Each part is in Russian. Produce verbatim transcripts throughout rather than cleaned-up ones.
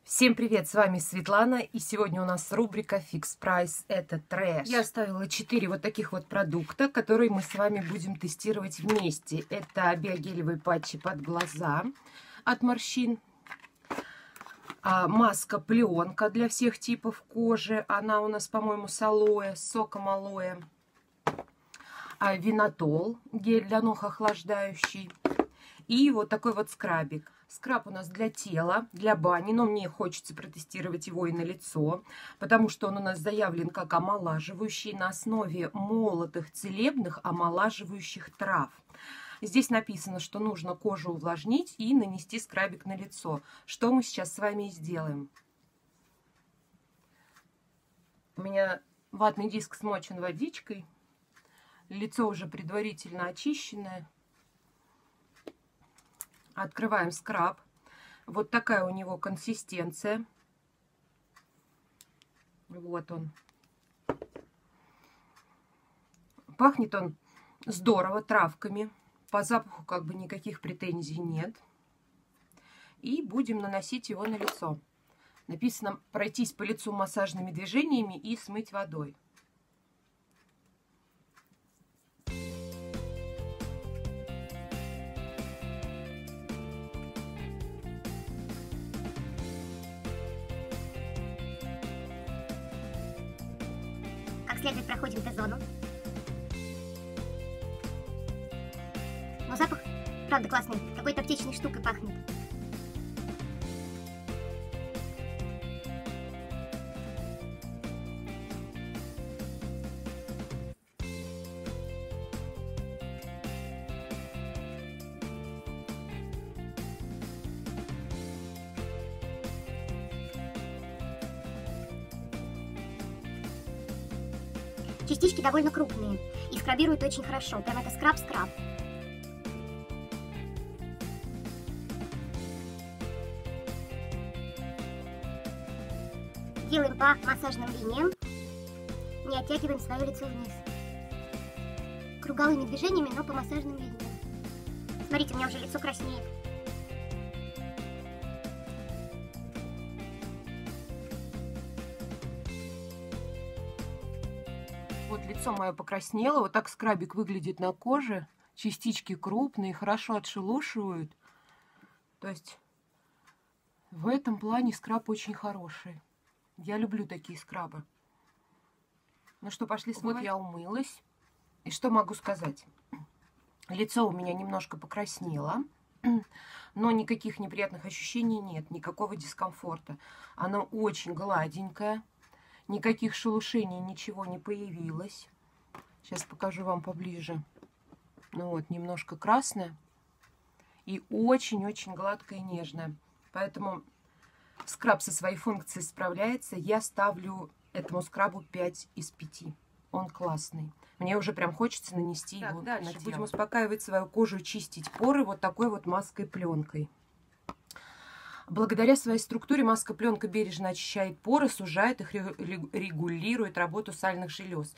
Всем привет, с вами Светлана, и сегодня у нас рубрика Fix Price, это трэш. Я оставила четыре вот таких вот продукта, которые мы с вами будем тестировать вместе. Это биогелевые патчи под глаза от морщин, а, маска пленка для всех типов кожи, она у нас, по-моему, с алоэ, с соком алоэ, а, винотол, гель для ног охлаждающий, и вот такой вот скрабик. Скраб у нас для тела, для бани, но мне хочется протестировать его и на лицо, потому что он у нас заявлен как омолаживающий на основе молотых целебных омолаживающих трав. Здесь написано, что нужно кожу увлажнить и нанести скрабик на лицо, что мы сейчас с вами и сделаем. У меня ватный диск смочен водичкой, лицо уже предварительно очищенное. Открываем скраб. Вот такая у него консистенция. Вот он. Пахнет он здорово травками. По запаху как бы никаких претензий нет. И будем наносить его на лицо. Написано пройтись по лицу массажными движениями и смыть водой. Как следует проходим Т-зону. Но запах, правда, классный. Какой-то аптечной штукой пахнет. Частички довольно крупные и скрабируют очень хорошо. Прям это скраб-скраб. Делаем по массажным линиям. Не оттягиваем свое лицо вниз. Круговыми движениями, но по массажным линиям. Смотрите, у меня уже лицо краснеет. Вот лицо мое покраснело, вот так скрабик выглядит на коже. Частички крупные, хорошо отшелушивают. То есть в этом плане скраб очень хороший. Я люблю такие скрабы. Ну что, пошли смывать. Вот я умылась. И что могу сказать? Лицо у меня немножко покраснело, но никаких неприятных ощущений нет, никакого дискомфорта. Оно очень гладенькое. Никаких шелушений, ничего не появилось. Сейчас покажу вам поближе. Ну вот, немножко красное. И очень-очень гладкое и нежное. Поэтому скраб со своей функцией справляется. Я ставлю этому скрабу пять из пяти. Он классный. Мне уже прям хочется нанести так, его дальше на тело. Будем успокаивать свою кожу, чистить поры вот такой вот маской-пленкой. Благодаря своей структуре маска-пленка бережно очищает поры, сужает их, регулирует работу сальных желез.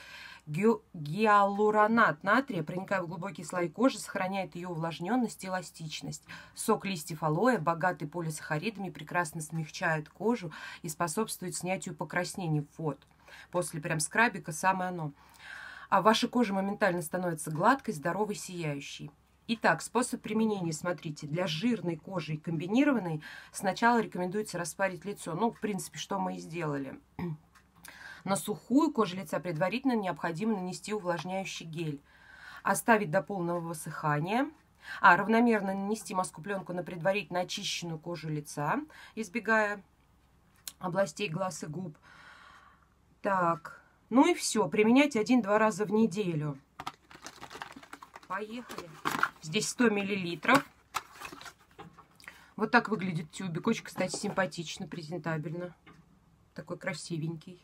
Гиалуронат натрия, проникая в глубокие слои кожи, сохраняет ее увлажненность и эластичность. Сок листьев алоэ, богатый полисахаридами, прекрасно смягчает кожу и способствует снятию покраснений. Вот, после прям скрабика самое оно. А ваша кожа моментально становится гладкой, здоровой, сияющей. Итак, способ применения, смотрите, для жирной кожи и комбинированной сначала рекомендуется распарить лицо. Ну, в принципе, что мы и сделали. На сухую кожу лица предварительно необходимо нанести увлажняющий гель. Оставить до полного высыхания. А, равномерно нанести маску-пленку на предварительно очищенную кожу лица, избегая областей глаз и губ. Так, ну и все. Применять один-два раза в неделю. Поехали. Здесь сто миллилитров. Вот так выглядит тюбик. Очень, кстати, симпатично, презентабельно. Такой красивенький.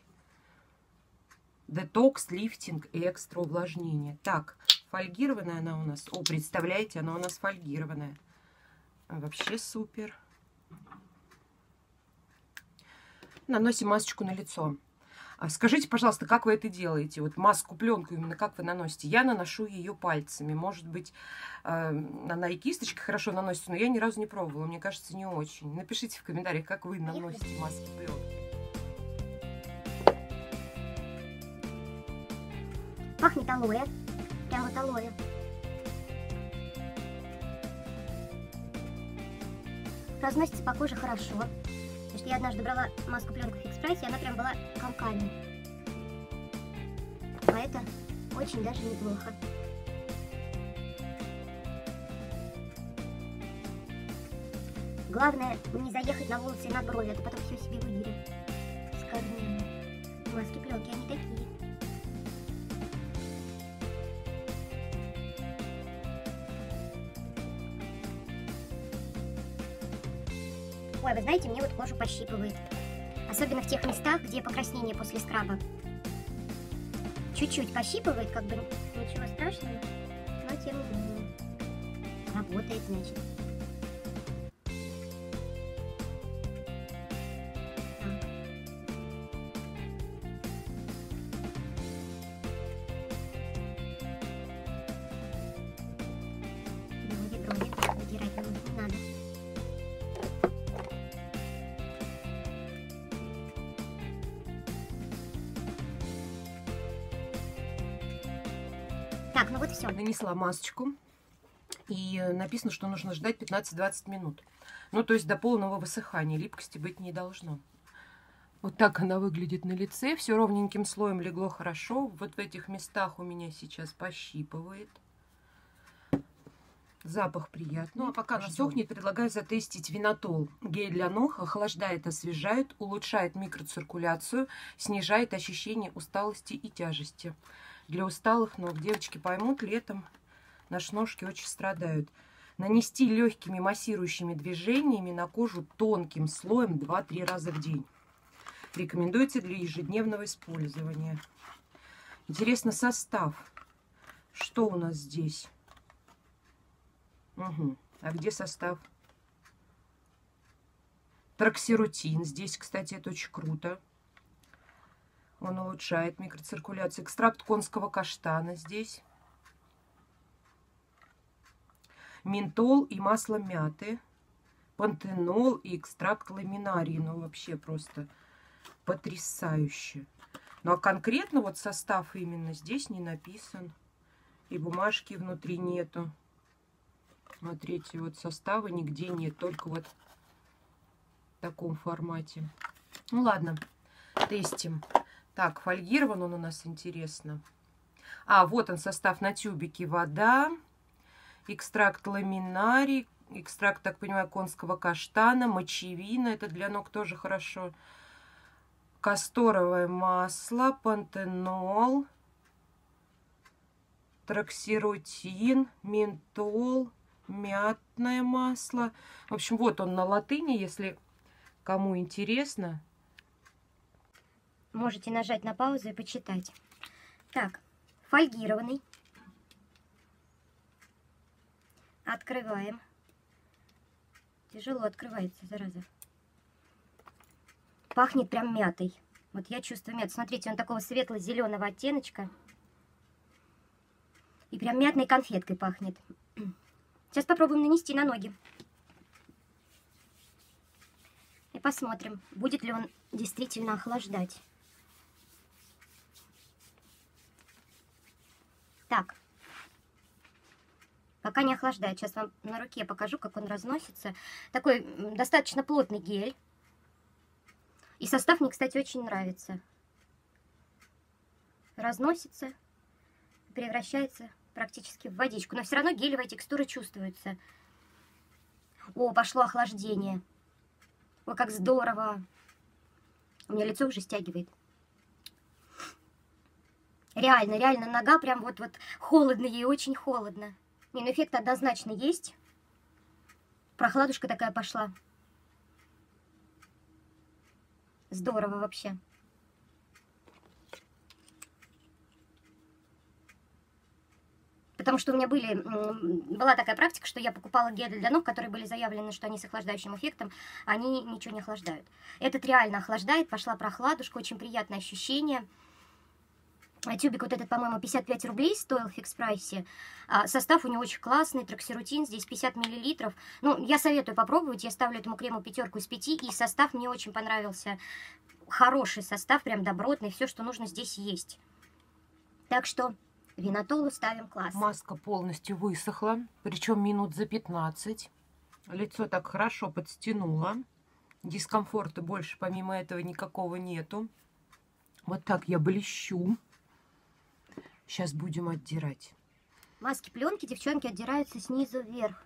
Детокс, лифтинг и экстра увлажнение. Так, фольгированная она у нас. О, представляете, она у нас фольгированная. Вообще супер. Наносим масочку на лицо. Скажите, пожалуйста, как вы это делаете? Вот маску, пленку именно как вы наносите? Я наношу ее пальцами. Может быть, она и кисточкой хорошо наносится, но я ни разу не пробовала. Мне кажется, не очень. Напишите в комментариях, как вы наносите маску, пленку. Пахнет алоэ. Прям вот алоэ. Разносится по коже хорошо. Потому что я однажды брала маску пленку в Фикс-прайсе, и она прям была комками. А это очень даже неплохо. Главное не заехать на волосы и на брови, а то потом все себе выдерем с корнями. Маски пленки, они такие. Ой, вы знаете, мне вот кожу пощипывает. Особенно в тех местах, где покраснение после скраба. Чуть-чуть пощипывает, как бы ничего страшного, но тем не менее. Работает, значит. Так. Брови, брови. Вытирать не надо. Так, ну вот все. Нанесла масочку. И написано, что нужно ждать пятнадцать-двадцать минут. Ну, то есть до полного высыхания. Липкости быть не должно. Вот так она выглядит на лице. Все ровненьким слоем легло хорошо. Вот в этих местах у меня сейчас пощипывает. Запах приятный. Ну, а пока она сохнет, предлагаю затестить Винотол. Гель для ног охлаждает, освежает, улучшает микроциркуляцию, снижает ощущение усталости и тяжести. Для усталых ног, девочки поймут, летом наши ножки очень страдают. Нанести легкими массирующими движениями на кожу тонким слоем два-три раза в день. Рекомендуется для ежедневного использования. Интересно состав. Что у нас здесь? Угу. А где состав? Троксирутин. Здесь, кстати, это очень круто. Он улучшает микроциркуляцию. Экстракт конского каштана здесь. Ментол и масло мяты. Пантенол и экстракт ламинарии. Ну, вообще просто потрясающе. Ну, а конкретно вот состав именно здесь не написан. И бумажки внутри нету. Смотрите, вот состава нигде нет. Только вот в таком формате. Ну, ладно. Тестим. Так, фольгирован он у нас, интересно. А, вот он состав на тюбике. Вода, экстракт ламинарий, экстракт, так понимаю, конского каштана, мочевина. Это для ног тоже хорошо. Касторовое масло, пантенол, троксирутин, ментол, мятное масло. В общем, вот он на латыни, если кому интересно. Можете нажать на паузу и почитать. Так, фольгированный. Открываем. Тяжело открывается, зараза. Пахнет прям мятой. Вот я чувствую мяту. Смотрите, он такого светло-зеленого оттеночка. И прям мятной конфеткой пахнет. Сейчас попробуем нанести на ноги. И посмотрим, будет ли он действительно охлаждать. Так. Пока не охлаждает. Сейчас вам на руке покажу, как он разносится. Такой достаточно плотный гель. И состав мне, кстати, очень нравится. Разносится, превращается практически в водичку. Но все равно гелевая текстура чувствуется. О, пошло охлаждение. Ой, как здорово. У меня лицо уже стягивает. Реально, реально, нога прям вот-вот холодно, ей очень холодно. Не, ну эффект однозначно есть. Прохладушка такая пошла. Здорово вообще. Потому что у меня были, была такая практика, что я покупала гели для ног, которые были заявлены, что они с охлаждающим эффектом, они ничего не охлаждают. Этот реально охлаждает, пошла прохладушка, очень приятное ощущение. Тюбик вот этот, по-моему, пятьдесят пять рублей стоил в фикс-прайсе. Состав у него очень классный, троксирутин, здесь пятьдесят миллилитров. Ну, я советую попробовать, я ставлю этому крему пятерку из пяти, и состав мне очень понравился. Хороший состав, прям добротный, все, что нужно, здесь есть. Так что Винотолу ставим класс. Маска полностью высохла, причем минут за пятнадцать. Лицо так хорошо подстянуло. Дискомфорта больше помимо этого никакого нету. Вот так я блещу. Сейчас будем отдирать. Маски пленки, девчонки, отдираются снизу вверх.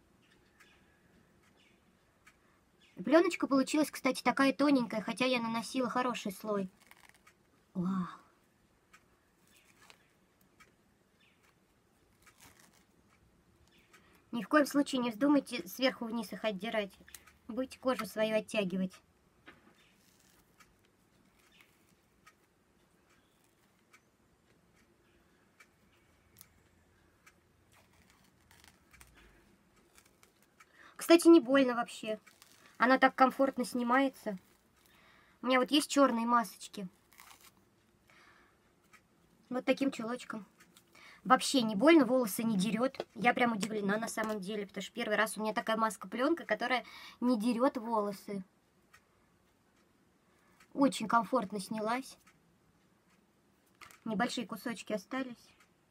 Пленочка получилась, кстати, такая тоненькая, хотя я наносила хороший слой. Вау. Ни в коем случае не вздумайте сверху вниз их отдирать. Будете кожу свою оттягивать. Кстати, не больно вообще. Она так комфортно снимается. У меня вот есть черные масочки. Вот таким чулочком. Вообще не больно, волосы не дерет. Я прям удивлена на самом деле, потому что первый раз у меня такая маска-пленка, которая не дерет волосы. Очень комфортно снялась. Небольшие кусочки остались.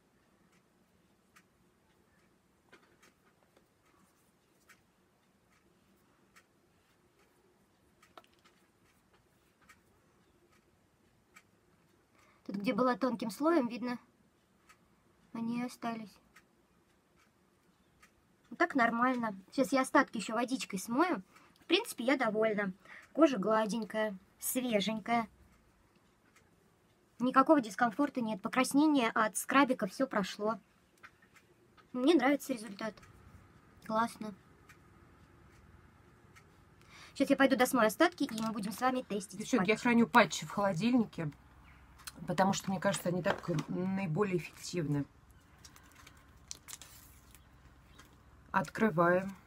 Тут, где была тонким слоем, видно, они остались. Вот так нормально. Сейчас я остатки еще водичкой смою. В принципе, я довольна. Кожа гладенькая, свеженькая. Никакого дискомфорта нет. Покраснение от скрабика все прошло. Мне нравится результат. Классно. Сейчас я пойду досмою остатки, и мы будем с вами тестить. Девчонки, я храню патчи в холодильнике, потому что, мне кажется, они так наиболее эффективны. Открываем.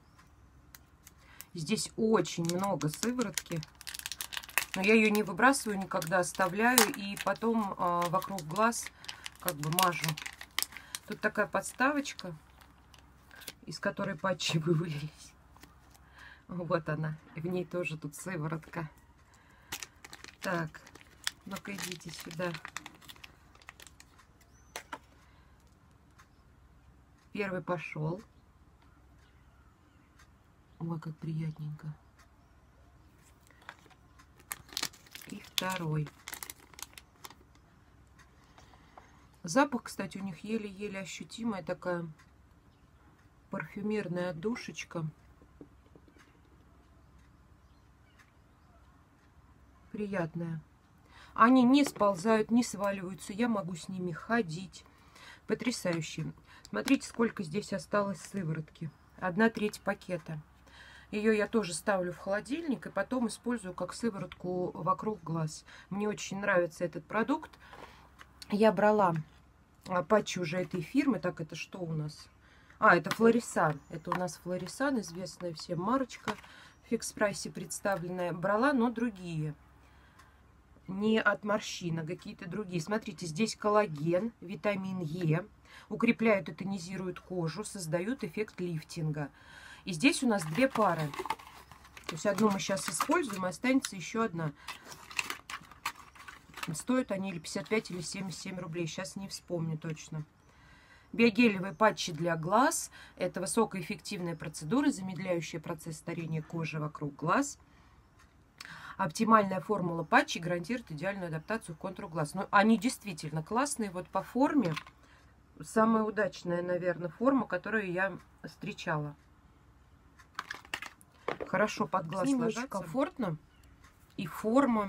Здесь очень много сыворотки. Но я ее не выбрасываю никогда, оставляю и потом э, вокруг глаз как бы мажу. Тут такая подставочка, из которой патчи вывалились. Вот она. В ней тоже тут сыворотка. Так, ну-ка идите сюда. Первый пошел. Ой, как приятненько. И второй. Запах, кстати, у них еле-еле ощутимая такая парфюмерная отдушечка. Приятная. Они не сползают, не сваливаются. Я могу с ними ходить. Потрясающе. Смотрите, сколько здесь осталось сыворотки. Одна треть пакета. Ее я тоже ставлю в холодильник и потом использую как сыворотку вокруг глаз. Мне очень нравится этот продукт. Я брала патчи уже этой фирмы. Так, это что у нас? А, это Флорисан. Это у нас Флорисан, известная всем марочка. В фикс-прайсе представленная. Брала, но другие. Не от морщин, а какие-то другие. Смотрите, здесь коллаген, витамин Е. Укрепляют и тонизируют кожу, создают эффект лифтинга. И здесь у нас две пары. То есть одну мы сейчас используем, и останется еще одна. Стоят они или пятьдесят пять, или семьдесят семь рублей. Сейчас не вспомню точно. Биогелевые патчи для глаз. Это высокоэффективная процедура, замедляющая процесс старения кожи вокруг глаз. Оптимальная формула патчей гарантирует идеальную адаптацию к контуру глаз. Но они действительно классные. Вот по форме. Самая удачная, наверное, форма, которую я встречала. Хорошо под глаз ложатся. Комфортно. И форма.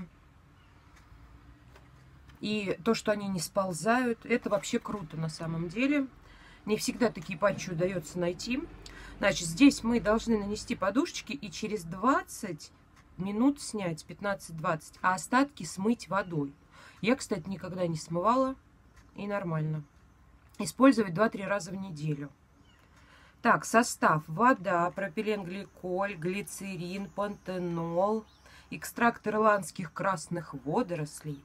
И то, что они не сползают. Это вообще круто на самом деле. Не всегда такие патчи удается найти. Значит, здесь мы должны нанести подушечки и через двадцать минут снять, пятнадцать-двадцать, а остатки смыть водой. Я, кстати, никогда не смывала, и нормально. использовать два-три раза в неделю. Так, состав: вода, пропиленгликоль, глицерин, пантенол, экстракт ирландских красных водорослей.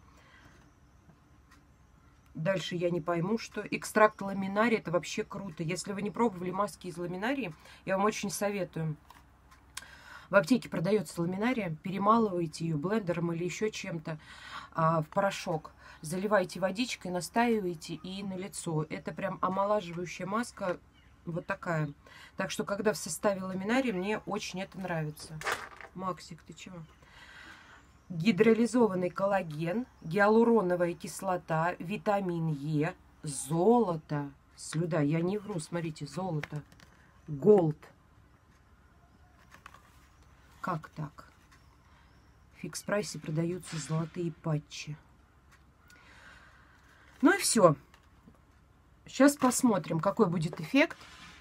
Дальше я не пойму, что. Экстракт ламинария, это вообще круто. Если вы не пробовали маски из ламинарии, я вам очень советую. В аптеке продается ламинария, перемалываете ее блендером или еще чем-то а, в порошок. Заливаете водичкой, настаиваете и на лицо. Это прям омолаживающая маска, вот такая. Так что, когда в составе ламинария, мне очень это нравится. Максик, ты чего? Гидролизованный коллаген, гиалуроновая кислота, витамин Е, золото, слюда, я не вру, смотрите, золото, голд. Как так? В Фикс Прайсе продаются золотые патчи. Ну и все. Сейчас посмотрим, какой будет эффект.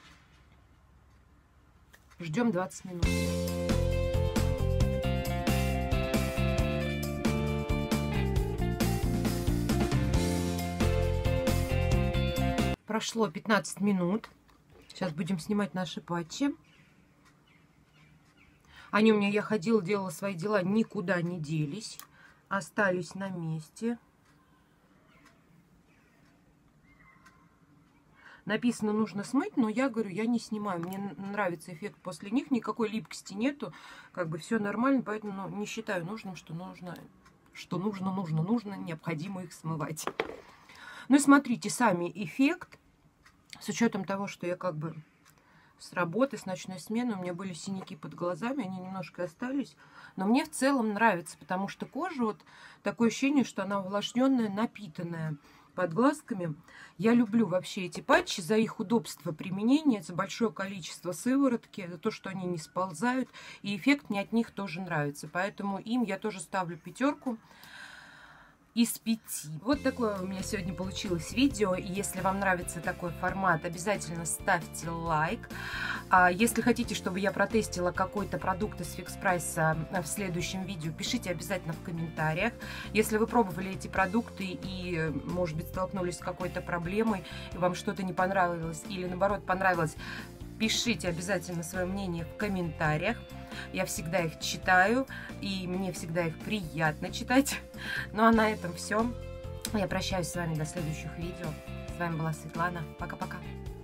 Ждем двадцать минут. Прошло пятнадцать минут. Сейчас будем снимать наши патчи. Они у меня, я ходила, делала свои дела, никуда не делись. Остались на месте. Написано, нужно смыть, но я говорю, я не снимаю. Мне нравится эффект после них. Никакой липкости нету. Как бы все нормально, поэтому ну, не считаю нужным, что нужно, что нужно, нужно, нужно, необходимо их смывать. Ну и смотрите, сами эффект. С учетом того, что я как бы с работы, с ночной смены, у меня были синяки под глазами, они немножко остались. Но мне в целом нравится, потому что кожа, вот такое ощущение, что она увлажненная, напитанная под глазками. Я люблю вообще эти патчи за их удобство применения, за большое количество сыворотки, за то, что они не сползают. И эффект мне от них тоже нравится. Поэтому им я тоже ставлю пятерку из пяти. Вот такое у меня сегодня получилось видео. И если вам нравится такой формат, обязательно ставьте лайк. А если хотите, чтобы я протестила какой-то продукт из Фикс Прайса в следующем видео, пишите обязательно в комментариях. Если вы пробовали эти продукты и, может быть, столкнулись с какой-то проблемой, и вам что-то не понравилось или, наоборот, понравилось, пишите обязательно свое мнение в комментариях. Я всегда их читаю, и мне всегда их приятно читать. Ну а на этом все. Я прощаюсь с вами до следующих видео. С вами была Светлана. Пока-пока.